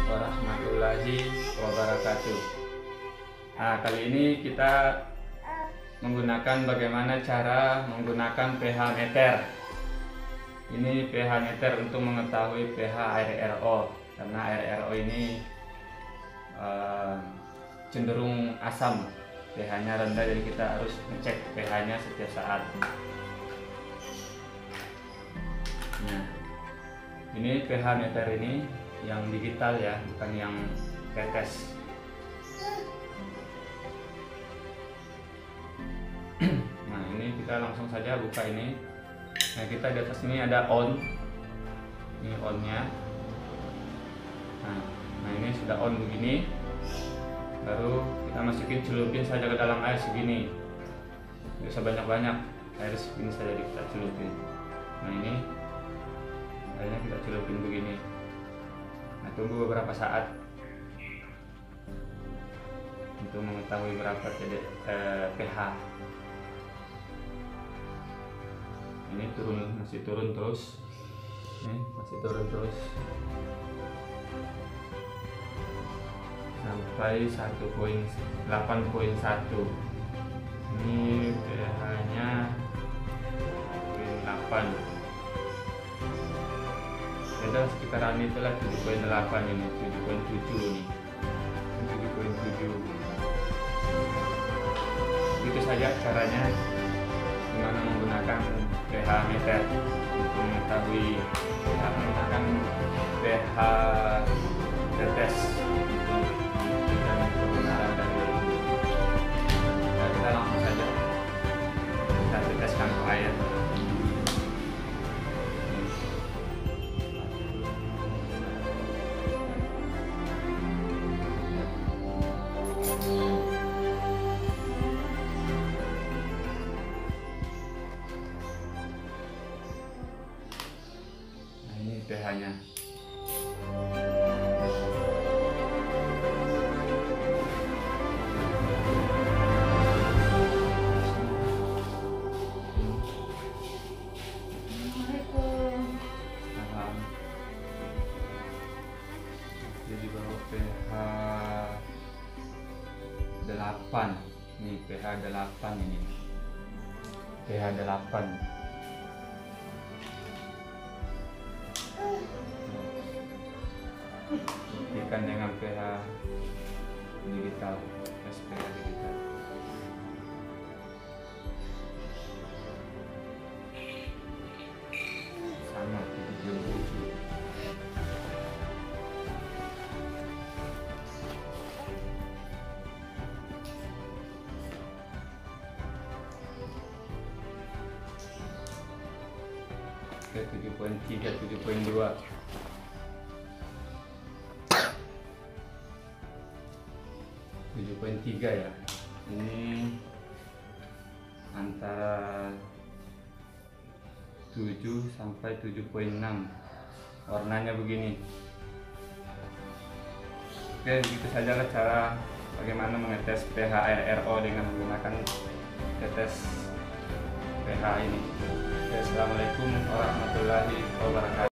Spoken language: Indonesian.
warahmatullahi wabarakatuh. Nah, kali ini kita menggunakan bagaimana cara menggunakan pH meter. Ini pH meter untuk mengetahui pH air RO, karena air RO ini cenderung asam, pH-nya rendah, jadi kita harus ngecek pH-nya setiap saat. Nah, ini pH meter ini yang digital ya, bukan yang tetes. Nah, ini kita langsung saja buka ini. Nah, kita di atas ini ada on, ini onnya. Nah, ini sudah on begini. Baru kita masukin, celupin saja ke dalam air segini, nggak usah banyak-banyak, air segini saja kita celupin. Nah, ini airnya kita celupin begini. Nah, tunggu beberapa saat untuk mengetahui berapa pH. Ini turun, masih turun terus. Ini masih turun terus sampai 1.8.1. Ini pH-nya 8. Ada sekitaran itulah 7.8, ini 7.7 nih, 7.7. Itu saja caranya gimana menggunakan pH meter untuk mengetahui pH, menggunakan pH tetes dan kebenaran dari. Nah, kita langsung saja kita teteskan ke air. pH-nya. Jadi baru pH 8. Ini pH 8 ini. pH 8. Buktikan dengan pH digital, tes pH digital. Sama 77. Oke, 7.3, 7.2. 7.3 ya. Ini antara 7 sampai 7.6. Warnanya begini. Oke, begitu saja lah cara bagaimana mengetes pH air RO dengan menggunakan tetes pH ini. Oke, assalamualaikum warahmatullahi wabarakatuh.